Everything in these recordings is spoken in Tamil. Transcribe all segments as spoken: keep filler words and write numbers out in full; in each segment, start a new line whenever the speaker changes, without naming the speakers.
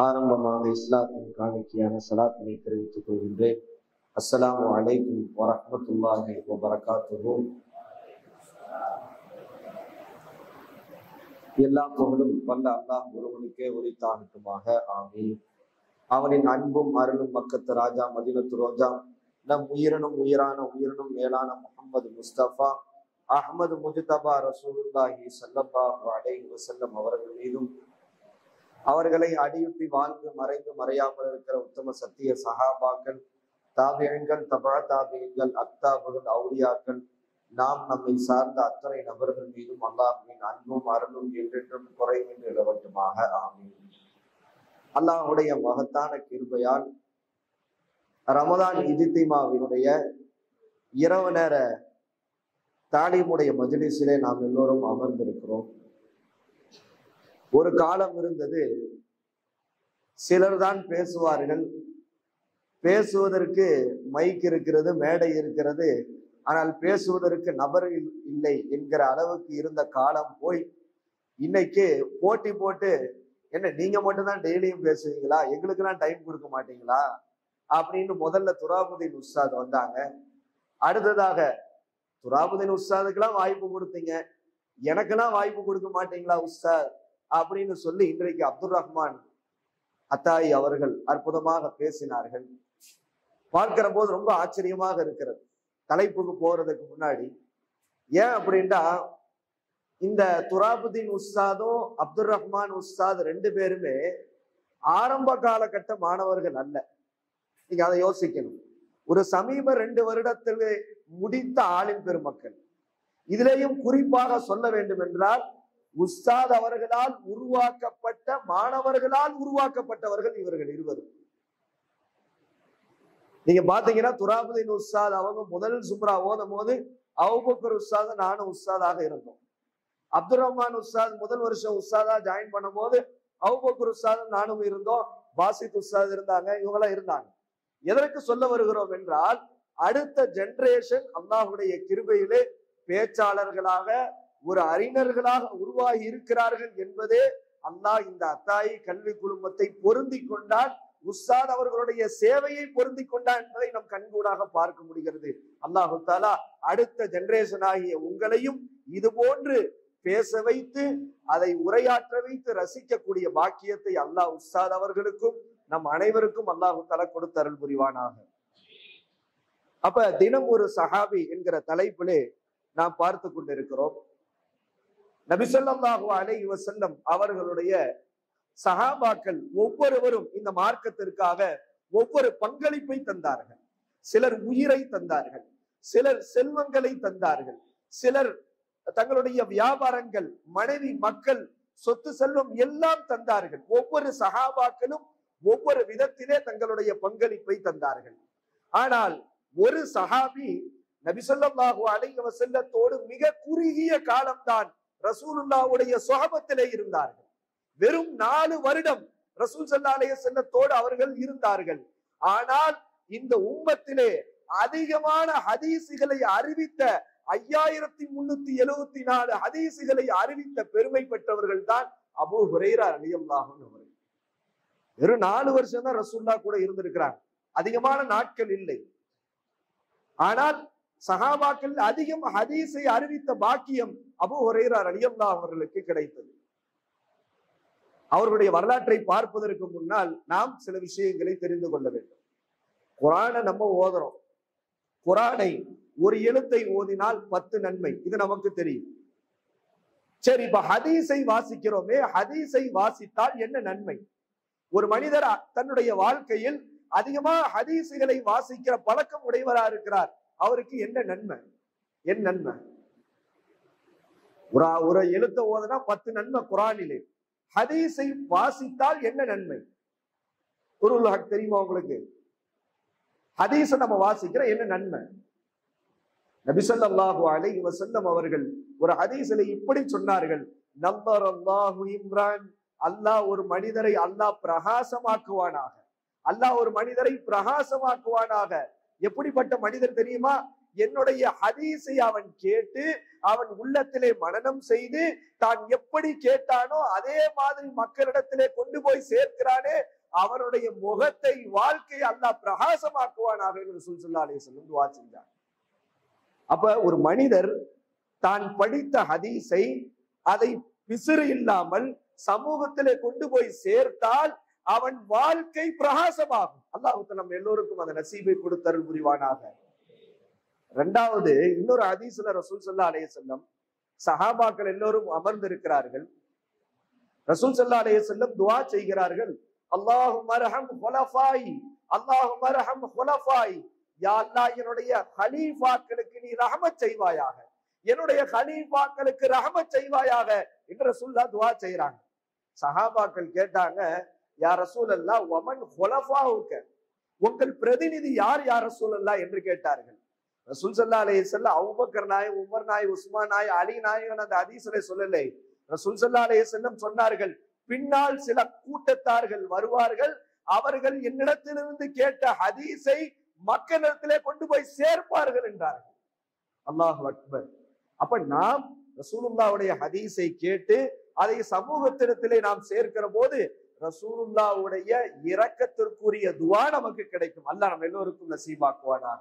ஆரம்பமாக இஸ்லாத்தின் காணிக்கையான சலாத்தினை தெரிவித்துக் கொள்கின்றேன். அஸ்ஸலாமு அலைக்கும் வரஹ்மத்துல்லாஹி வபரகாத்துஹு. எல்லா புகழும் வல்ல அல்லாஹ் ஒருவனுக்கே உரித்தாகட்டுமாக. ஆமீன். அவனின் அன்பும் அருளும் மக்கத்து ராஜா மதீனத்து ரோஜா நம் உயிரினும் உயிரான உயிரினும் மேலான முஹம்மது முஸ்தபா அஹ்மது முஜ்தபா ரசூலுல்லாஹி ஸல்லல்லாஹு அலைஹி வஸல்லம் அவர்கள் மீதும் அவர்களை அடியுட்டி வாழ்ந்து மறைந்து மறையாமல் இருக்கிற உத்தம சத்திய சஹாபாக்கள், தாபியங்கள், தபா தாபியங்கள், அக்தாபுகள், அவுலியாக்கள், நாம் நம்மை சார்ந்த அத்தனை நபர்கள் மீதும் அல்லாஹ்வின் அன்பும் அருளும் என்றென்றும் குறைவின்றி நிலவட்டுமாக. ஆமீன். அல்லாஹ்வுடைய மகத்தான கிருபையால் ரமதான் இஜ்திமாவினுடைய இரவு நேர தாலீமுடைய மஜ்லிஸிலே நாம் எல்லோரும் அமர்ந்திருக்கிறோம். ஒரு காலம் இருந்தது, சிலர் தான் பேசுவார்கள், பேசுவதற்கு மைக் இருக்கிறது, மேடை இருக்கிறது, ஆனால் பேசுவதற்கு நபர் இல்லை என்கிற அளவுக்கு இருந்த காலம் போய் இன்னைக்கு போட்டி போட்டு, என்ன நீங்க மட்டும்தான் டெய்லியும் பேசுவீங்களா, எங்களுக்கெல்லாம் டைம் கொடுக்க மாட்டீங்களா அப்படின்னு முதல்ல துராபுதீன் உஸ்தாத் வந்தாங்க. அடுத்ததாக துராபுதீன் உஸ்தாதுக்கெல்லாம் வாய்ப்பு கொடுத்தீங்க, எனக்கெல்லாம் வாய்ப்பு கொடுக்க மாட்டீங்களா உஸ்தாத் அப்படின்னு சொல்லி இன்றைக்கு அப்துல் ரஹ்மான் அத்தாயி அவர்கள் அற்புதமாக பேசினார்கள். பார்க்கிற போது ரொம்ப ஆச்சரியமாக இருக்கிறது. தலைப்புக்கு போறதுக்கு முன்னாடி ஏன் அப்படின்டா, இந்த துராபுதீன் உஸ்தாதும் அப்துல் ரஹ்மான் உஸ்தாத் ரெண்டு பேருமே ஆரம்ப காலகட்ட மாணவர்கள் அல்ல. நீங்க அதை யோசிக்கணும். ஒரு சமீப ரெண்டு வருடத்தில் முடித்த ஆலிம் பெருமக்கள். இதிலேயும் குறிப்பாக சொல்ல வேண்டும் என்றால், உஸ்தாத் அவர்களால் உருவாக்கப்பட்ட மாணவர்களால் உருவாக்கப்பட்டவர்கள் இவர்கள் இருவரும். நீங்க பாத்தீங்கன்னா துராபுதீன் உஸ்தாத் அவங்க முதல் சுப்ரா ஓதும் போது அபூபக்கர் உஸ்தாத் நானும் உஸ்தாதாக இருந்தோம். அப்துல் ரஹ்மான் உஸ்தாத் முதல் வருஷம் உஸ்தாதா ஜாயின் பண்ணும் போது அபூபக்கர் உஸ்தாத் நானும் இருந்தோம், பாசித் உஸ்தாத் இருந்தாங்க, இவங்களாம் இருந்தாங்க. எதற்கு சொல்ல வருகிறோம் என்றால், அடுத்த ஜெனரேஷன் அல்லாஹ்வுடைய கிருபையிலே பேச்சாளர்களாக ஒரு அறிஞர்களாக உருவாகி இருக்கிறார்கள் என்பதே அல்லாஹ் இந்த அத்தாயி கல்வி குழுமத்தை பொருந்தி கொண்டால், உஸ்தாத் அவர்களுடைய சேவையை பொருந்தி கொண்டான் என்பதை நம் கண்கூடாக பார்க்க முடிகிறது. அல்லாஹு தாலா அடுத்த ஜெனரேஷன் ஆகிய உங்களையும் இது போன்று பேச வைத்து அதை உரையாற்ற வைத்து ரசிக்கக்கூடிய பாக்கியத்தை அல்லாஹ் உஸ்தாத் அவர்களுக்கும் நம் அனைவருக்கும் அல்லாஹு தாலா கொடுத்து அருள் புரிவானாக. அப்ப தினம் ஒரு சஹாபி என்கிற தலைப்பிலே நாம் பார்த்து கொண்டிருக்கிறோம். நபி ஸல்லல்லாஹு அலைஹி வஸல்லம் அவர்களுடைய சஹாபாக்கள் ஒவ்வொருவரும் இந்த மார்க்கத்திற்காக ஒவ்வொரு பங்களிப்பை தந்தார்கள். சிலர் உயிரை தந்தார்கள், சிலர் செல்வங்களை தந்தார்கள், சிலர் தங்களுடைய வியாபாரங்கள், மனைவி, மக்கள், சொத்து, செல்வம் எல்லாம் தந்தார்கள். ஒவ்வொரு சஹாபாக்களும் ஒவ்வொரு விதத்திலே தங்களுடைய பங்களிப்பை தந்தார்கள். ஆனால் ஒரு சஹாபி நபி ஸல்லல்லாஹு அலைஹி வஸல்லத்தோடு மிக குறுகிய காலம்தான் ரசூலுல்லாஹ்வுடைய சுஹபத்திலே இருந்தார்கள். வெறும் நாலு வருடம் ரசூல் ஸல்லல்லாஹு அலைஹி வஸல்லத்தோடு அவர்கள் இருந்தார்கள். ஆனால் இந்த உம்மத்திலே அதிகமான ஹதீசுகளை அறிவித்த ஐயாயிரத்தி முன்னூத்தி எழுபத்தி நாலு ஹதீசுகளை அறிவித்த பெருமை பெற்றவர்கள் தான் அபூ ஹுரைரா ரலியல்லாஹு அன்ஹு அவர்கள். வெறும் நாலு வருஷம் தான் ரசூலுல்லாஹ் கூட இருந்திருக்கிறாங்க, அதிகமான நாட்கள் இல்லை. ஆனால் சஹாபாக்கள் அதிகம் ஹதீஸை அறிவித்த பாக்கியம் அபூ ஹுரைரா ரலியல்லாஹு அவர்களுக்கு கிடைத்தது. அவர்களுடைய வரலாற்றை பார்ப்பதற்கு முன்னால் நாம் சில விஷயங்களை தெரிந்து கொள்ள வேண்டும். குர்ஆனை நம்ம ஓதுறோம், குர்ஆனை ஒரு எழுத்தை ஓதினால் பத்து நன்மை, இது நமக்கு தெரியும். சரி, இப்ப ஹதீஸை வாசிக்கிறோமே, ஹதீஸை வாசித்தால் என்ன நன்மை? ஒரு மனிதர் தன்னுடைய வாழ்க்கையில் அதிகமா ஹதீசுகளை வாசிக்கிற பழக்கம் உடையவரா இருக்கிறார், அவருக்கு என்ன நன்மை? என் நன்மை? ஒரு ஒரு எழுத்த ஓதுனா பத்து நன்மை குர்ஆனிலே. ஹதீஸை வாசித்தால் என்ன நன்மை? குர்ஆனுல் ஹக் தெரியுமா உங்களுக்கு? ஹதீஸை நம்ம வாசிக்கிற என்ன நன்மை? நபி ஸல்லல்லாஹு அலைஹி வஸல்லம் அவர்கள் ஒரு ஹதீஸிலே இப்படி சொன்னார்கள், நல்லரல்லாஹு இம்ரான், அல்லாஹ் ஒரு மனிதரை அல்லாஹ் பிரகாசமாக்குவானாக, அல்லாஹ் ஒரு மனிதரை பிரகாசமாக்குவானாக. எப்படிப்பட்ட மனிதர் தெரியுமா? என்னுடைய ஹதீஸை அவன் கேட்டு அவன் உள்ளத்திலே மனனம் செய்து தான் எப்படி கேட்டானோ அதே மாதிரி மக்களிடத்திலே கொண்டு போய் சேர்க்கிறானே, அவருடைய முகத்தை வாழ்க்கை அல்லாஹ் பிரகாசமாக்குவானாக என்று ரசூல் ஸல்லல்லாஹு அலைஹி வஸல்லம் துஆ செஞ்சார். அப்ப ஒரு மனிதர் தான் படித்த ஹதீஸை அதை பிசிறு இல்லாமல் சமூகத்திலே கொண்டு போய் சேர்த்தால் அவன் வாழ்க்கை பிரகாசமாகும். அல்லாஹ் நம்ம எல்லோருக்கும் அந்த நசீபை கொடுத்தருள் புரிவானாக. இரண்டாவது, இன்னொரு ஹதீஸ்ல ரசூல் ஸல்லல்லாஹு அலைஹி வஸல்லம் சஹாபாக்கள் எல்லோரும் அமர்ந்திருக்கிறார்கள். ரசூல் ஸல்லல்லாஹு அலைஹி வஸல்லம் துஆ செய்கிறார்கள், அல்லாஹும்ம அர்ஹம் ஹுலஃபாய், அல்லாஹும்ம அர்ஹம் ஹுலஃபாய், யா அல்லாஹ் என்னுடைய கலீஃபாக்களுக்கு நீ ரஹமத் செய்வாயாக, என்னுடைய கலீஃபாக்களுக்கு ரஹமத் செய்வாயாக என்று ரசூலுல்லாஹ் துஆ செய்றாங்க. சஹாபாக்கள் கேட்டாங்க, யா ரசூலல்லாஹ் வமன் ஹுலஃபாவுக, உங்கள் பிரதிநிதி யார் யா ரசூலல்லாஹ் என்று கேட்டார்கள். ரசூல் ஸல்லல்லாஹு அலைஹி வஸல்லம் அபூபக்கர் நாய், உமர் நாய், உஸ்மான் நாய், அலி நாயகன் அந்த ஹதீஸிலே சொல்லலை. ரசூல் ஸல்லல்லாஹு அலைஹி வஸல்லம் சொன்னார்கள், பின்னால் சில கூட்டத்தார்கள் வருவார்கள், அவர்கள் என்னிடத்திலிருந்து கேட்ட ஹதீஸை மக்களிடத்திலே கொண்டு போய் சேர்ப்பார்கள் என்றார்கள். அல்லாஹ் அக்பர். அப்ப நாம் ரசூலுல்லாஹ்வுடைய ஹதீஸை கேட்டு அதை சமூகத்திடத்திலே நாம் சேர்க்கிற போது ரசூலுல்லாஹ்வுடைய இரக்கத்திற்குரிய துஆ நமக்கு கிடைக்கும். அல்லாஹ் நம்ம எல்லோருக்கும் நசீபாக்குவானாக.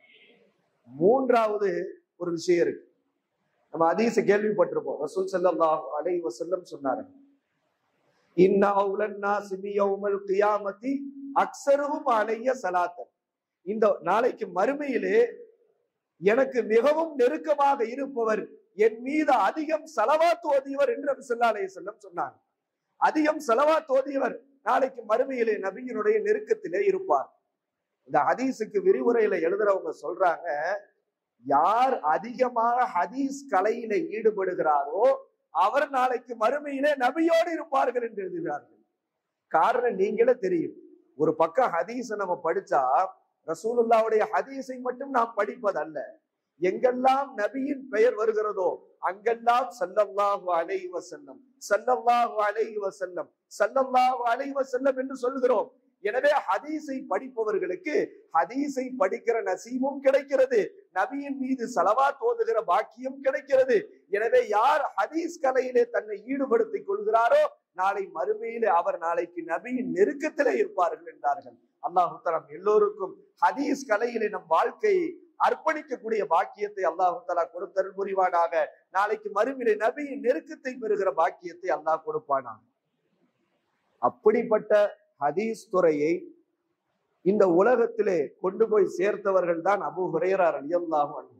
மூன்றாவது ஒரு விஷயம் இருக்கு, நம்ம ஹதீஸை கேள்விப்பட்டிருப்போம். ரசூல் ஸல்லல்லாஹு அலைஹி வஸல்லம் சொன்னார்கள், இன்ன அவுலன் நாஸி யௌமல் கியாமத்தி அக்ஸருஹும் அலைய ஸலாத்தன், இந்த நாளைக்கு மறுமையிலே எனக்கு மிகவும் நெருக்கமாக இருப்பவர் என் மீது அதிகம் ஸலவாத் ஓதியவர் என்று நபி ஸல்லல்லாஹு அலைஹி வஸல்லம் சொன்னாங்க. அதிகம் ஸலவாத் ஓதியவர் நாளைக்கு மறுமையிலே நபியினுடைய நெருக்கத்திலே இருப்பார். இந்த ஹதீஸுக்கு விரிவுரையில எழுதுறவங்க சொல்றாங்க, யார் அதிகமாக ஹதீஸ் கலையில ஈடுபடுகிறாரோ அவர் நாளைக்கு மறுமையிலே நபியோடு இருப்பார்கள் என்று எழுதுகிறார்கள். காரணம் நீங்களே தெரியும், ஒரு பக்கம் ஹதீஸ நம்ம படிச்சா ரசூலுல்லாஹ்வுடைய ஹதீஸை மட்டும் நாம் படிப்பதல்ல, எங்கெல்லாம் நபியின் பெயர் வருகிறதோ அங்கெல்லாம் ஸல்லல்லாஹு அலைஹி வஸல்லம், ஸல்லல்லாஹு அலைஹி வஸல்லம், ஸல்லல்லாஹு அலைஹி வஸல்லம் என்று சொல்கிறோம். எனவே ஹதீஸை படிப்பவர்களுக்கு ஹதீஸை படிக்கிற நசீமும் கிடைக்கிறது, நபியின் மீது ஸலவாத் ஓதுகிற பாக்கியம் கிடைக்கிறது. எனவே யார் ஹதீஸ் கலையிலே தன்னை ஈடுபடுத்திக் கொள்கிறாரோ நாளை மறுமையிலே அவர் நாளைக்கு நபியின் நெருக்கத்திலே இருப்பார்கள் என்றார்கள். அல்லாஹ் தஆலா எல்லோருக்கும் ஹதீஸ் கலையிலே நம் வாழ்க்கையை அர்ப்பணிக்கக்கூடிய பாக்கியத்தை அல்லாஹ் தஆலா கொடுத்தருள் புரிவானாக. நாளைக்கு மறுமையிலே நபியின் நெருக்கத்தை பெறுகிற பாக்கியத்தை அல்லாஹ் கொடுப்பானாக. அப்படிப்பட்ட ஹதீஸ் துறையை இந்த உலகத்திலே கொண்டு போய் சேர்த்தவர்கள் தான் அபூ ஹுரைரா ரலியல்லாஹு அன்ஹு.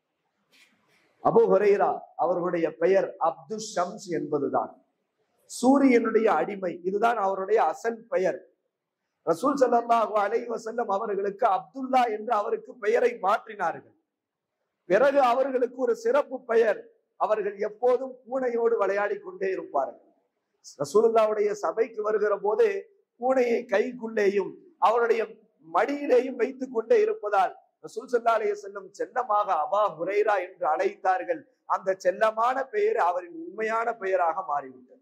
அபூ ஹுரைரா அவர்களுடைய பெயர் அப்து ஷம்ஸ் என்பதுதான், சூரியனுடைய அடிமை, இதுதான் அவருடைய அசல் பெயர். ரசூல் ஸல்லல்லாஹு அலைஹி வஸல்லம் அவர்களுக்கு அப்துல்லா என்று அவருக்கு பெயரை மாற்றினார்கள். பிறகு அவர்களுக்கு ஒரு சிறப்பு பெயர், அவர்கள் எப்போதும் பூனையோடு விளையாடி கொண்டே இருப்பார்கள். ரசூலுல்லாஹ்வுடைய சபைக்கு வருகிற போது பூனையை கைக்குள்ளேயும் அவருடைய மடியிலேயும் வைத்துக் கொண்டே இருப்பதால் ரசூல் ஸல்லல்லாஹு அலைஹி வஸல்லம் செல்லமாக அபா ஹுரைரா என்று அழைத்தார்கள். அந்த செல்லமான பெயர் அவரின் உண்மையான பெயராக மாறிவிட்டது.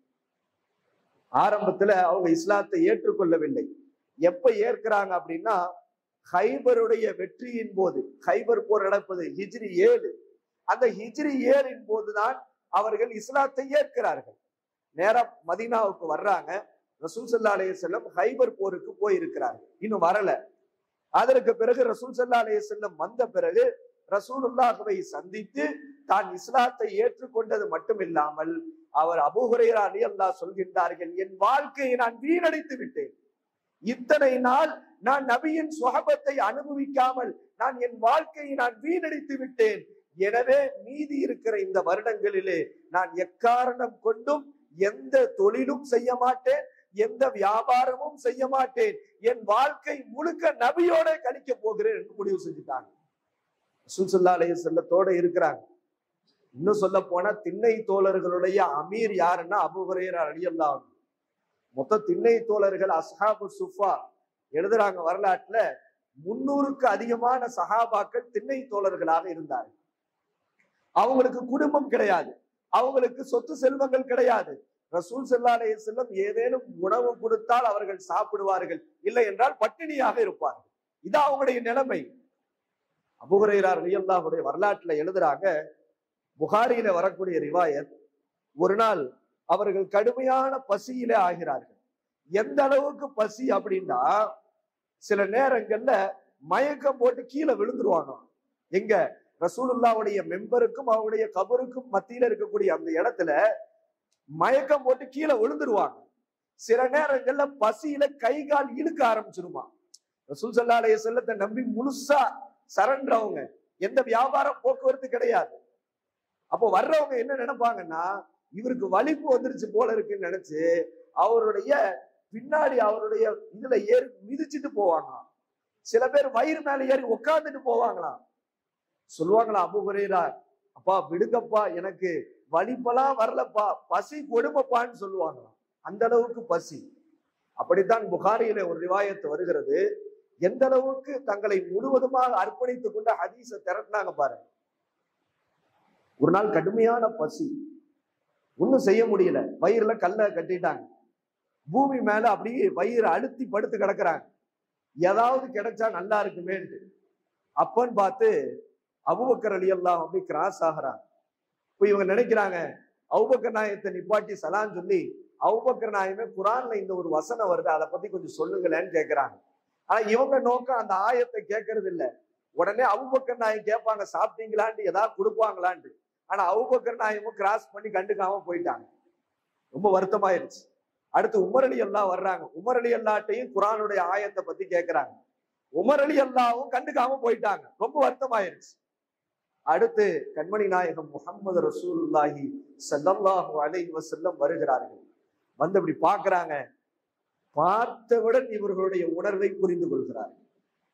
ஆரம்பத்துல அவங்க இஸ்லாத்தை ஏற்றுக்கொள்ளவில்லை. எப்ப ஏற்கிறாங்க அப்படின்னா, ஹைபருடைய வெற்றியின் போது, ஹைபர் போர் நடப்பது ஹிஜ்ரி ஏழு, அந்த ஹிஜ்ரி ஏழின் போதுதான் அவர்கள் இஸ்லாத்தை ஏற்கிறார்கள். நேரம் மதீனாவுக்கு வர்றாங்க. ரசூல் ஸல்லல்லாஹு அலைஹி வஸல்லம் ஹைபர் போருக்கு போயிருக்கிறார்கள், இன்னும் வரல. அதற்கு பிறகு ரசூல் ஸல்லல்லாஹு அலைஹி வஸல்லம் வந்த பிறகு ரசூலுல்லாஹ்வை சந்தித்து தான் இஸ்லாத்தை ஏற்றுக்கொண்டது மட்டுமில்லாமல் அவர் அபூ ஹுரைரா ரலியல்லாஹு சொல்கின்றார்கள், என் வாழ்க்கையை நான் வீணடித்து விட்டேன், இத்தனை நாள் நான் நபியின் சுஹபத்தை அனுபவிக்காமல் நான் என் வாழ்க்கையை நான் வீணடித்து விட்டேன். எனவே மீதி இருக்கிற இந்த வருடங்களிலே நான் எக்காரணம் கொண்டும் எந்த தொழிலும் செய்ய மாட்டேன், எந்த வியாபாரமும் செய்ய மாட்டேன், என் வாழ்க்கை முழுக்க நபியோட கழிக்க போகிறேன் என்று முடிவு செஞ்சுட்டாங்க. ரசூல் ஸல்லல்லாஹு அலைஹி வஸல்லத்தோட இருக்கிறாங்க. இன்னும் சொல்ல போனா திண்ணை தோழர்களுடைய அமீர் யாருன்னா அபூ ஹுரைரா ரலியல்லாஹு அன்ஹு. மொத்த திண்ணை தோழர்கள் அஸ்ஹாபு சுஃபா எழுதுறாங்க வரலாற்றுல, முன்னூறுக்கு அதிகமான சஹாபாக்கள் திண்ணை தோழர்களாக இருந்தார்கள். அவங்களுக்கு குடும்பம் கிடையாது, அவங்களுக்கு சொத்து செல்வங்கள் கிடையாது. ரசூல் ஸல்லல்லாஹு அலைஹி வஸல்லம் ஏதேனும் உணவு கொடுத்தால் அவர்கள் சாப்பிடுவார்கள், இல்லை என்றால் பட்டினியாக இருப்பார்கள். இது அவங்களுடைய நிலைமை. அபூ ஹுரைரா ரலியல்லாஹு அன்ஹு வரலாற்றுல எழுதுறாங்க, புகாரியில வரக்கூடிய ரிவாயத், ஒரு நாள் அவர்கள் கடுமையான பசியிலே ஆகிறார்கள். எந்த அளவுக்கு பசி அப்படின்னா சில நேரங்கள்ல மயக்கம் போட்டு கீழே விழுந்துருவாங்க. எங்க ரசூலுல்லாவுடைய மெம்பருக்கும் அவருடைய கபருக்கும் மத்தியில இருக்கக்கூடிய அந்த இடத்துல மயக்கம் போட்டு கீழே விழுந்துருவாங்க. சில நேரங்கள்ல பசியில கை கால் இழுக்க ஆரம்பிச்சிருமா. ரசூல் ஸல்லல்லாஹு அலைஹி வஸல்லத்தை நம்பி முழுசா சரண்டவங்க, எந்த வியாபாரம் போக்குவரத்து கிடையாது. அப்போ வர்றவங்க என்ன நினைப்பாங்கன்னா, இவருக்கு வலிப்பு வந்துருச்சு போல இருக்குன்னு நினைச்சு அவருடைய பின்னாடி அவருடைய இதுல ஏறி மிதிச்சுட்டு போவாங்களாம். சில பேர் வயிறு மேல ஏறி உட்கார்ந்துட்டு போவாங்களாம். சொல்லுவாங்களா, அபூ ஹுரைரா, அப்பா விடுங்கப்பா, எனக்கு வலிப்பெல்லாம் வரலப்பா, பசி கொடுமைப்பான்னு சொல்லுவாங்களாம். அந்த அளவுக்கு பசி. அப்படித்தான் புகாரியில ஒரு ரிவாயத்து வருகிறது. எந்த அளவுக்கு தங்களை முழுவதுமாக அர்ப்பணித்துக் கொண்ட ஹதீஸை திரட்டினாங்க பாருங்க. ஒரு நாள் கடுமையான பசி, ஒன்னும் செய்ய முடியல, வயிறுல கல்ல கட்டிட்டாங்க, பூமி மேல அப்படியே வயிறு அழுத்தி படுத்து கிடக்குறாங்க, ஏதாவது கிடைச்சா நல்லா இருக்குமேன்ட்டு. அப்பன்னு பார்த்து அபூபக்கர் ரலியல்லாஹு அப்படி கிராஸ் ஆகிறாங்க. இப்போ இவங்க நினைக்கிறாங்க, அபூபக்கர் நாயகத்தை நிப்பாட்டி சலான் சொல்லி, அபூபக்கர் நாயகமே குரான்ல இந்த ஒரு வசனம் வருது, அதை பத்தி கொஞ்சம் சொல்லுங்களேன்னு கேட்கிறாங்க. ஆனா இவங்க நோக்கம் அந்த ஆயத்தை கேட்கறது இல்லை. உடனே அபூபக்கர் நாயகம் கேட்பாங்க, சாப்பிட்டீங்களான்ட்டு, ஏதாவது கொடுப்பாங்களான்ட்டு. ஆனா அபூபக்கர் நாயகமும் கிராஸ் பண்ணி கண்டுக்காம போயிட்டாங்க. ரொம்ப வருத்தமாயிருச்சு. அடுத்து உமர் அலி அல்லா வர்றாங்க. உமர் அலி அல்லாட்டையும் குரானுடைய ஆயத்தை பத்தி கேட்கிறாங்க. உமர் அலி அல்லாவும் கண்டுக்காம போயிட்டாங்க. ரொம்ப வருத்தமாயிருச்சு. அடுத்து கண்மணி நாயகம் முஹம்மது ரசூலுல்லாஹி ஸல்லல்லாஹு அலைஹி வஸல்லம் வருகிறார்கள். வந்து அப்படி பாக்குறாங்க. பார்த்தவுடன் இவர்களுடைய உணர்வை புரிந்து கொள்கிறார்கள்.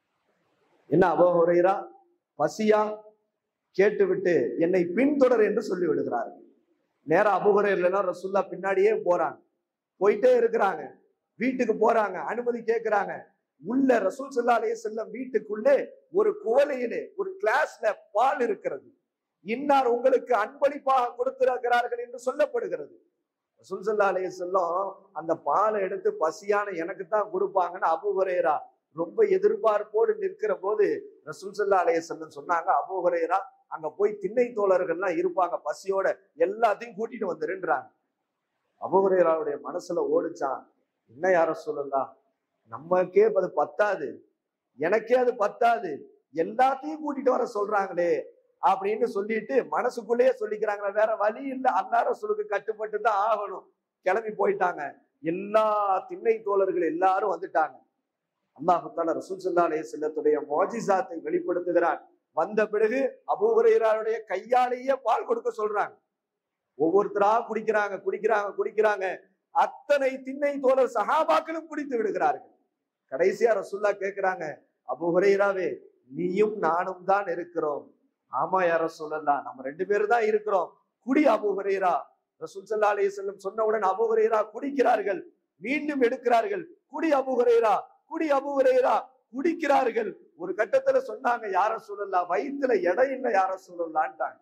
என்ன அபூ ஹுரைரா, பசியா? கேட்டுவிட்டு என்னை பின்தொடர் என்று சொல்லி விடுகிறார்கள். நேரா அபூ ஹுரைரா ரசூலுல்லாஹ் பின்னாடியே போறாங்க. போயிட்டே இருக்கிறாங்க. வீட்டுக்கு போறாங்க, அனுமதி கேட்கிறாங்க. உள்ள ரசூல் ஸல்லல்லாஹு அலைஹி வஸல்லம் வீட்டுக்குள்ளே ஒரு குவளையிலே ஒரு கிளாஸ்ல பால் இருக்கிறது. இன்னார் உங்களுக்கு அன்பளிப்பாக கொடுத்திருக்கிறார்கள் என்று சொல்லப்படுகிறது. ரசூல் ஸல்லல்லாஹு அலைஹி வஸல்லம் அந்த பாலை எடுத்து பசியான எனக்கு தான் கொடுப்பாங்கன்னு அபூ ஹுரைரா ரொம்ப எதிர்பார்ப்போடு நிற்கிற போது ரசூல் ஸல்லல்லாஹு அலைஹி வஸல்லம் சொன்னாங்க, அபூ ஹுரைரா அங்க போய் திண்ணை தோழர்கள்லாம் இருப்பாங்க, பசியோட எல்லாத்தையும் கூட்டிட்டு வந்துருன்றாங்க. அபூ ஹுரைராவுடைய மனசுல ஓடிச்சான், என்ன யார சொல்லலாம், நமக்கே அது பத்தாது, எனக்கே அது பத்தாது, எல்லாத்தையும் கூட்டிட்டு வர சொல்றாங்களே அப்படின்னு சொல்லிட்டு மனசுக்குள்ளேயே சொல்லிக்கிறாங்க, வேற வழி இல்லை, அல்லாஹ் ரசூலுக்கு கட்டுப்பட்டு தான் ஆகணும். கிளம்பி போயிட்டாங்க. எல்லா திண்ணை தோழர்கள் எல்லாரும் வந்துட்டாங்க. அல்லாஹ் தஆலா ரசூல் ஸல்லல்லாஹு அலைஹி வஸல்லத்துடைய முஅஜிஸாத்தை வெளிப்படுத்துகிறான். வந்த பிறகு அபூ ஹுரைராவுடைய கையாலேயே பால் கொடுக்க சொல்றாங்க. ஒவ்வொருத்தரா குடிக்கிறாங்க குடிக்கிறாங்க குடிக்கிறாங்க அத்தனை திண்ணை தோழர் சஹாபாக்களும் குடித்து விடுகிறார்கள். கடைசியா ரசூலுல்லாஹ் கேட்கிறாங்க, அபூ ஹுரைராவே, நீயும் நானும் தான் இருக்கிறோம். ஆமா யா ரசூலல்லாஹ், நம்ம ரெண்டு பேரும் தான் இருக்கிறோம், குடி அபூ ஹுரைரா. ரசூல் ஸல்லல்லாஹு அலைஹி வஸல்லம் சொன்னவுடன் அபூ ஹுரைரா குடிக்கிறார்கள். மீண்டும் எடுக்கிறார்கள், குடி அபூ ஹுரைரா, குடி அபூ ஹுரைரா, குடிக்கிறார்கள். ஒரு கட்டத்துல சொன்னாங்க, யா ரசூலல்லாஹ், வயித்துல எடை இல்லை யா ரசூலல்லாஹ்ன்றாங்க.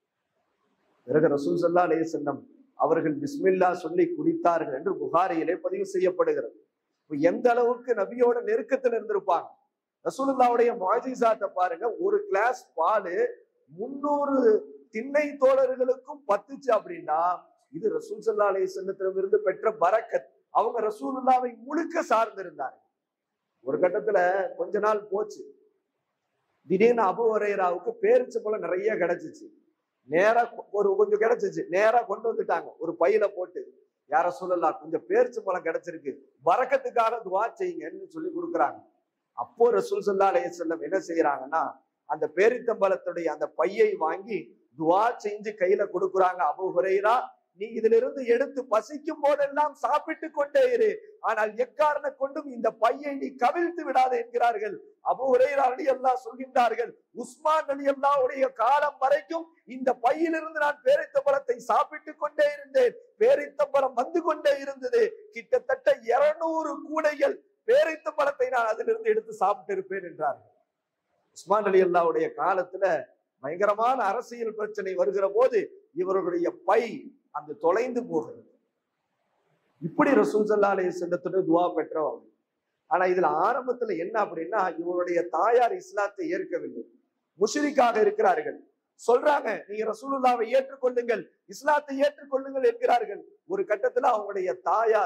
பிறகு ரசூல் ஸல்லல்லாஹு அலைஹி வஸல்லம் அவர்கள் பிஸ்மில்லா சொல்லி குடித்தார்கள் என்று புகாரியிலே பதிவு செய்யப்படுகிறது. எந்த அளவுக்கு நபியோட நெருக்கத்தில் இருந்திருப்பாங்க. ரசூலுல்லாஹ்வுடைய முஅஜிஸாத்தை பாருங்க. ஒரு கிளாஸ் பால் முன்னூறு திண்ணை தோழர்களுக்கும் பத்துச்சு அப்படின்னா இது ரசூல் ஸல்லல்லாஹு அலைஹி வஸல்லத்திடமிருந்து பெற்ற பரக்கத். அவங்க ரசூலுல்லாஹ்வை முழுக்க சார்ந்திருந்தாங்க. ஒரு கட்டத்துல கொஞ்ச நாள் போச்சு, திடீர்னு அபூ ஹுரைராவுக்கு பேரிச்சம்பழம் நிறைய கிடைச்சிச்சு. நேரா ஒரு கொஞ்சம் கிடைச்சிச்சு, நேரா கொண்டு வந்துட்டாங்க ஒரு பையில போட்டு. யார சொல்லலாம், கொஞ்சம் பேரிச்சம்பழம் கிடைச்சிருக்கு, பரக்கத்துக்காக துவா செய்யுங்கன்னு சொல்லி கொடுக்குறாங்க. அப்போ ரசூல் ஸல்லல்லாஹு அலைஹி வஸல்லம் என்ன செய்யறாங்கன்னா, அந்த பேரித்தம்பழத்துடைய அந்த பையை வாங்கி துவா செஞ்சு கையில கொடுக்குறாங்க. அபூ ஹுரைரா, நீ இதுல இருந்து எடுத்து பசிக்கும் போதெல்லாம் சாப்பிட்டு கொண்டே இரு, ஆனால் எக்காரண கொண்டும் இந்த பையை நீ கவிழ்த்து விடாது என்கிறார்கள். அபூ ஹுரைரா ரலியல்லாஹு சொல்கின்றார்கள், உஸ்மான் ரலியல்லாஹுடைய காலம் வரைக்கும் இந்த பையிலிருந்து நான் பேரித்தம்பழத்தை சாப்பிட்டு கொண்டே இருந்தேன், பேரித்தம்பழம் வந்து கொண்டே இருந்தது. கிட்டத்தட்ட இருநூறு கூடைகள் பேரித்தம்பழத்தை நான் அதிலிருந்து எடுத்து சாப்பிட்டு இருப்பேன் என்றார்கள். உஸ்மான் ரலியல்லாஹுடைய காலத்துல பயங்கரமான அரசியல் பிரச்சனை வருகிற போது இவர்களுடைய பை அந்த தொலைந்து போகிறது. இப்படி ரசூல் ஸல்லல்லாஹு அலைஹி வஸல்லத்துடைய துஆ பெற்றவங்க. ஆனா இதுல ஆரம்பத்துல என்ன அப்படின்னா, இவருடைய தாயார் இஸ்லாத்தை ஏற்கவில்லை, முஷ்ரிக்காக இருக்கிறார்கள். சொல்றாங்க, நீங்க ரசூலுல்லாஹ்வை ஏற்றுக்கொள்ளுங்கள், இஸ்லாத்தை ஏற்றுக்கொள்ளுங்கள் என்கிறார்கள். ஒரு கட்டத்துல அவங்களுடைய தாயார்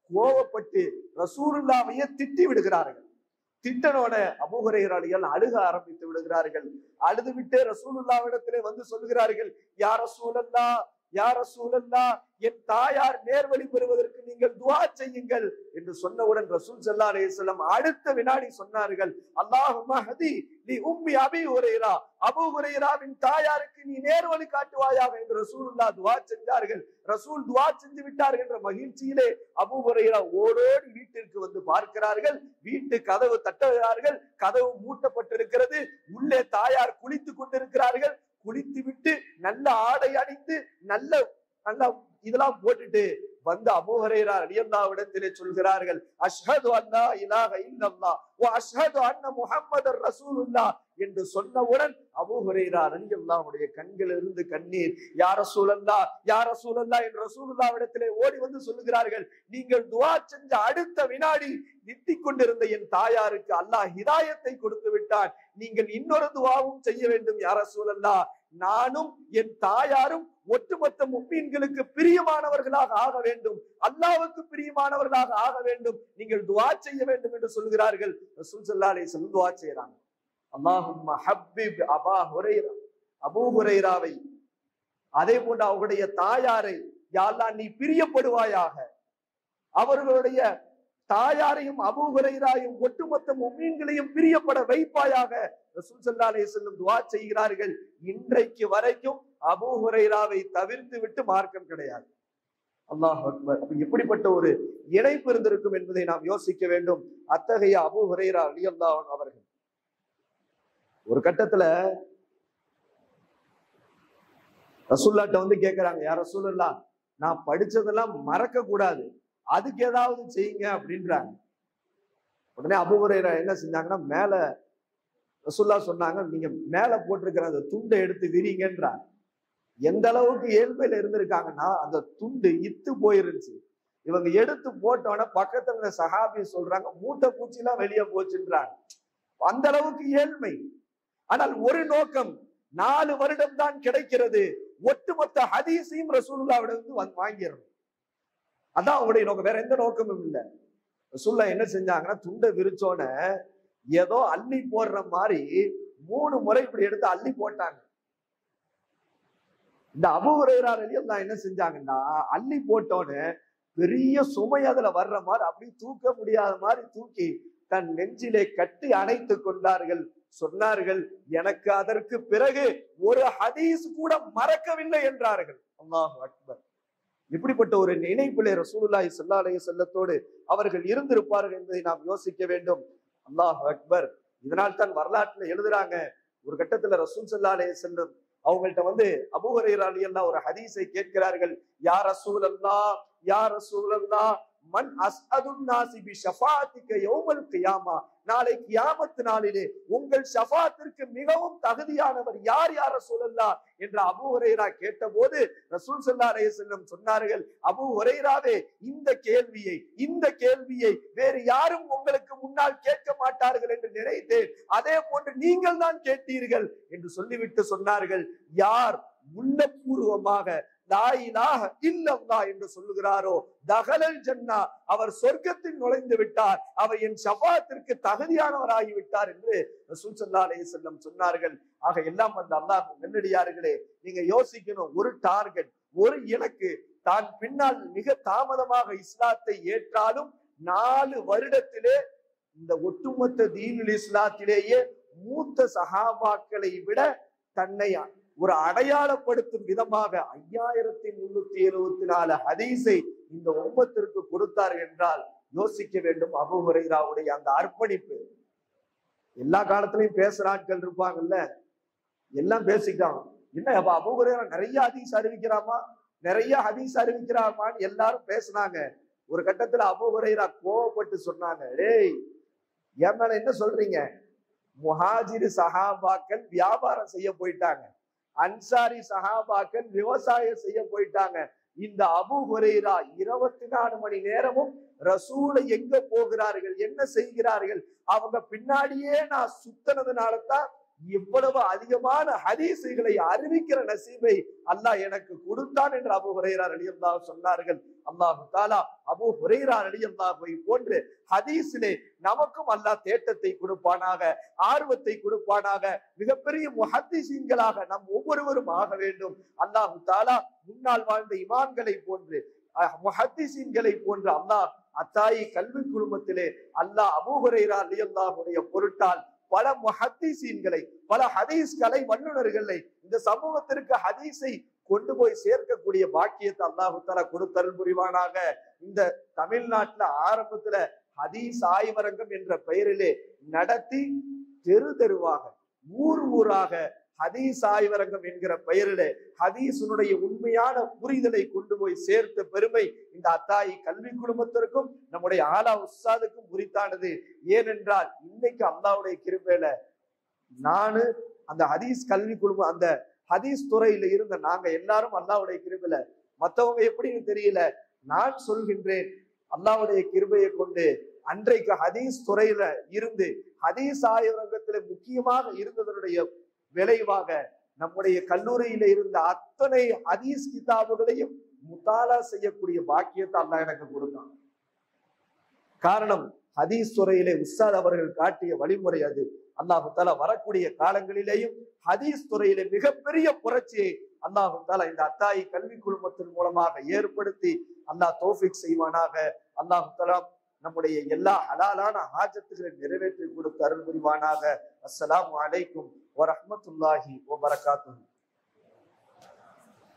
கோவப்பட்டு ரசூலுல்லாவையே திட்டி விடுகிறார்கள். திட்டனோட அபூ ஹுரைரா ரலியல்லாஹு அழுக ஆரம்பித்து விடுகிறார்கள். அழுது விட்டு ரசூலுல்லாவிடத்திலே வந்து சொல்கிறார்கள், யா ரசூலல்லாஹ், யா ரசூலல்லாஹ், என் தாயார் நேர்வழி பெறுவதற்கு நீங்கள் துஆ செய்யுங்கள் என்று சொன்னவுடன் ரசூல் ஸல்லல்லாஹு அலைஹி வஸல்லம் அடுத்த வினாடி சொன்னார்கள், அல்லாஹும்ம ஹதி லி உம்மி அபீ ஹுரைரா, அபூ ஹுரைராவின் தாயாருக்கு நீ நேர்வழி காட்டுவாயாக என்று ரசூலுல்லாஹ் துஆ செஞ்சார்கள். ரசூல் துஆ செஞ்சு விட்டார்கள் என்ற மகிழ்ச்சியிலே அபூ ஹுரைரா ஓடோடி வீட்டிற்கு வந்து பார்க்கிறார்கள். வீட்டு கதவு தட்டுகிறார்கள். கதவு மூட்டப்பட்டிருக்கிறது. உள்ளே தாயார் குளித்துக் கொண்டிருக்கிறார்கள். குளித்து விட்டு நல்ல ஆடை அணிந்து நல்ல நல்ல இதெல்லாம் போட்டுட்டு வந்து அபூ ஹுரைரா ரலியல்லாஹு இடத்திலே சொல்கிறார்கள், அஷ்ஹது அல்லா இலாஹ இல்லல்லாஹ் வ அஷ்ஹது அன்ன முஹம்மதர் ரசூலுல்லாஹ் என்று சொன்னவுடன் அபூ ஹுரைரா ரலியல்லாஹுடைய கண்களிலிருந்து கண்ணீர், யா ரசூலல்லாஹ், யா ரசூலல்லாஹ் என்று ரசூலுல்லாஹ் இடத்திலே ஓடி வந்து சொல்லுகிறார்கள், நீங்கள் துஆ செஞ்ச அடுத்த வினாடி நித்திக் கொண்டிருந்த என் தாயாருக்கு அல்லாஹ் ஹிதாயத்தை கொடுத்து விட்டான். நீங்கள் இன்னொரு துஆவும் செய்ய வேண்டும் யா ரசூலல்லாஹ். நானும் என் தாயாரும் ஒட்டுமொத்த முஃமின்களுக்கு பிரியமானவர்களாக ஆக வேண்டும், அல்லாஹ்வுக்கு பிரியமானவர்களாக ஆக வேண்டும், நீங்கள் துஆ செய்ய வேண்டும் என்று சொல்கிறார்கள். ரசூல் ஸல்லல்லாஹு அலைஹி வஸல்லம் துஆ செய்றாங்க, அல்லாஹும்ம ஹப்பிப் அபா ஹுரைரா, அபூ ஹுரைராவை அதே போன்று அவருடைய தாயாரை யா அல்லாஹ் நீ பிரியப்படுவாயாக, அவர்களுடைய தாயாரையும் அபூ ஹுரைராவையும் ஒட்டுமொத்த முஃமின்களையும் பிரியப்பட வைப்பாயாக. ரசூல் ஸல்லல்லாஹு அலைஹி வஸல்லம் துஆ செய்கிறார்கள். இன்றைக்கு வரைக்கும் அபூ ஹுரைராவை தவிர்த்து விட்டு மார்க்கம் கிடையாது. அல்லாஹ் அக்பர். எப்படிப்பட்ட ஒரு இணைப்பு இருந்திருக்கும் என்பதை நாம் யோசிக்க வேண்டும். அத்தகைய அபூ ஹுரைரா ரலியல்லாஹு அன்ஹு அவர்கள் ஒரு கட்டத்துல ரசூலுல்லாஹ்ட்ட வந்து கேட்கிறாங்க, யா ரசூலுல்லாஹ், நான் படிச்சதெல்லாம் மறக்க கூடாது, அதுக்கு ஏதாவது செய்யுங்க அப்படின்றாங்க. உடனே அபூ ஹுரைரா என்ன செஞ்சாங்கன்னா, மேல ரசூலுல்லாஹ் சொன்னாங்க, நீங்க மேல போட்டிருக்கிற அந்த துண்டை எடுத்து விரிங்கன்றாங்க. எந்த அளவுக்கு ஏழ்மையில இருந்திருக்காங்கன்னா, அந்த துண்டு இத்து போயிருந்துச்சு. இவங்க எடுத்து போட்டோன்னா பக்கத்துல சஹாபி சொல்றாங்க, மூட்டை பூச்சி எல்லாம் வெளியே போச்சுன்றாங்க. அந்த அளவுக்கு ஏழ்மை. ஆனால் ஒரு நோக்கம், நாலு வருடம் தான் கிடைக்கிறது, ஒட்டுமொத்த ஹதீஸையும் ரசூலுல்லாஹ்விடம் வாங்கிடணும். அதான் அவங்களுடைய நோக்கம், வேற எந்த நோக்கமும் இல்லை. ரசூலுல்லாஹ் என்ன செஞ்சாங்கன்னா, துண்டை விரிச்சோன ஏதோ அள்ளி போடுற மாதிரி மூணு முறை இப்படி எடுத்து அள்ளி போட்டாங்க. இந்த அபூ ஹுரைரா ரலியல்லாஹு என்ன செஞ்சாங்கன்னா, அள்ளி போட்டோன்னு பெரிய சுமை அதுல வர்ற மாதிரி அப்படி தூக்க முடியாத மாதிரி தூக்கி தன் நெஞ்சிலே கட்டி அணைத்து கொண்டார்கள். சொன்னார்கள், எனக்கு அதற்கு பிறகு ஒரு ஹதீஸ் கூட மறக்கவில்லை என்றார்கள். அல்லாஹு அக்பர். இப்படிப்பட்ட ஒரு நினைப்பிலே ரசூலுல்லாஹி ஸல்லல்லாஹு அலைஹி வஸல்லத்தோடு அவர்கள் இருந்திருப்பார்கள் என்பதை நாம் யோசிக்க வேண்டும். அல்லாஹு அக்பர். இதனால் தான் வரலாற்றுல எழுதுறாங்க, ஒரு கட்டத்துல ரசூல் ஸல்லல்லாஹு அலைஹி வஸல்லம் அவங்கள்ட்ட வந்து அபூ ஹுரைரா ரலியல்லாஹு ஒரு ஹதீஸை கேட்கிறார்கள், யா ரசூலல்லாஹ், யா ரசூலல்லாஹ், மன் அஸ்அதுன் நாஸி பி ஷஃபாஅத்திக யௌமல் கியாமா, நாளை கியாமத் நாளிலே உங்கள் ஷஃபாஅத்திற்கு மிகவும் தகுதியானவர் யார் யா ரசூலல்லாஹ் என்று அபூ ஹுரைரா கேட்டபோது ரசூல் ஸல்லல்லாஹு அலைஹி வஸல்லம் சொன்னார்கள், அபூ ஹுரைராவே, இந்த கேள்வியை இந்த கேள்வியை வேறு யாரும் உங்களுக்கு முன்னால் கேட்க மாட்டார்கள் என்று நினைத்தேன், அதே போன்று நீங்கள் தான் கேட்டீர்கள் என்று சொல்லிவிட்டு சொன்னார்கள், யார் உள்ளபூர்வமாக லா இலாஹ இல்லல்லாஹ் என்று சொல்லுகிறாரோ தகலல் ஜன்னா, அவர் சொர்க்கத்தில் நுழைந்து விட்டார், அவர் என் ஷஃபாஅத்திற்கு தகுதியானவராகி விட்டார் என்று ரசூல் ஸல்லல்லாஹு அலைஹி வஸல்லம் சொன்னார்கள். ஆக எல்லாம் வந்த அல்லாஹ் நல்லடியார்களே, நீங்க யோசிக்கணும், ஒரு டார்கெட், ஒரு இலக்கு. தான் பின்னால் மிக தாமதமாக இஸ்லாத்தை ஏற்றாலும் நாலு வருடத்திலே இந்த ஒட்டுமொத்த தீனுல் இஸ்லாத்திலேயே மூத்த சஹாபாக்களை விட தன்னை ஒரு அடையாளப்படுத்தும் விதமாக ஐயாயிரத்தி முன்னூத்தி எழுபத்தி நாலு ஹதீஸை இந்த உம்மத்திற்கு கொடுத்தார் என்றால் யோசிக்க வேண்டும். அபூ ஹுரைராவுடைய அந்த அர்ப்பணிப்பு. எல்லா காலத்திலையும் பேசுற ஆட்கள் இருப்பாங்கல்ல, எல்லாம் பேசிட்டாங்க. என்ன அப்ப அபூ ஹுரைரா நிறைய ஹதீஸ் அறிவிக்கிறாமா, நிறைய ஹதீஸ் அறிவிக்கிறாமான்னு எல்லாரும் பேசினாங்க. ஒரு கட்டத்துல அபூ ஹுரைரா கோவப்பட்டு சொன்னாங்க, டேய், என் மேல என்ன சொல்றீங்க? முஹாஜிர் சஹாபாக்கள் வியாபாரம் செய்ய போயிட்டாங்க, அன்சாரி சஹாபாக்கள் விவசாயம் செய்ய போயிட்டாங்க. இந்த அபூ ஹுரைரா இருபத்தி நாலு மணி நேரமும் ரசூலை எங்க போகிறார்கள், என்ன செய்கிறார்கள், அவங்க பின்னாடியே நான் சுத்தனதுனால தான் இவ்வளவு அதிகமான ஹதீஸுகளை அறிவிக்கிற நசீபை அல்லாஹ் எனக்கு கொடுத்தான் என்று அபூ ஹுரைரா ரலியல்லாஹு சொன்னார்கள். அல்லாஹு தஆலா அபூ ஹுரைரா ரலியல்லாஹு போன்று ஹதீஸிலே நமக்கும் அல்லாஹ் தேட்டத்தை கொடுப்பானாக, ஆர்வத்தை கொடுப்பானாக. மிகப்பெரிய முஹத்திஸீன்களாக நம் ஒவ்வொருவரும் ஆக வேண்டும். அல்லாஹு தஆலா முன்னால் வாழ்ந்த இமாம்களை போன்று முஹத்திஸீன்களை போன்று அல்லாஹ் அத்தாயி கல்வி குழுமத்திலே அல்லாஹ் அபூ ஹுரைரா ரலியல்லாஹுடைய பொருட்டால் பல முஹத்திஸீன்களை, பல ஹதீஸ் கலை வல்லுநர்களை இந்த சமூகத்திற்கு ஹதீஸை கொண்டு போய் சேர்க்கக்கூடிய பாக்கியத்தை அல்லாஹு தஆலா கொடுத்தருள் புரிவானாக. இந்த தமிழ்நாட்டுல ஆரம்பத்துல ஹதீஸ் ஆய்வரங்கம் என்ற பெயரிலே நடத்தி தெரு தெருவாக, ஊர் ஊராக ஹதீஸ் ஆய்வரங்கம் என்கிற பெயரிலே ஹதீஸுடைய உண்மையான புரிதலை கொண்டு போய் சேர்த்த பெருமை இந்த அத்தாயி கல்வி குழுமத்திற்கும் நம்முடைய ஆலா உஸ்தாதுக்கும் உரித்தானது. ஏனென்றால் இன்னைக்கு அல்லாஹ்வுடைய கிருபையில நானு அந்த ஹதீஸ் கல்வி குழுமம், அந்த ஹதீஸ் துறையில இருந்த நாங்க எல்லாரும் அல்லாஹ்வுடைய கிருபையில, மத்தவங்க எப்படின்னு தெரியல, நான் சொல்கின்றேன் அல்லாஹ்வுடைய கிருபையை கொண்டு அன்றைக்கு ஹதீஸ் துறையில இருந்து ஹதீஸ் ஆய்வரங்கத்துல முக்கியமாக இருந்ததனுடைய விளைவாக நம்முடைய கல்லூரியில இருந்த அத்தனை ஹதீஸ் கிதாபுகளையும் முத்தாலா செய்யக்கூடிய பாக்கியத்தை அல்லாஹ் எனக்கு கொடுத்தான். காரணம் ஹதீஸ் துறையிலே உஸ்தாத் அவர்கள் காட்டிய வழிமுறை அது. அல்லாஹு தஆலா வரக்கூடிய காலங்களிலேயும் ஹதீஸ் துறையிலே மிகப்பெரிய புரட்சியை அல்லாஹு தஆலா இந்த அத்தாயி கல்வி குழுமத்தின் மூலமாக ஏற்படுத்தி அல்லாஹ் தௌஃபீக் செய்வானாக. அல்லாஹு தஆலா நம்முடைய எல்லா ஹலாலான ஹாஜத்துகளை நிறைவேற்றி கொடுத்து அருள் புரிவானாக. அஸ்ஸலாமு அலைக்கும் வரஹ்மத்துல்லாஹி வபரகாத்துஹு.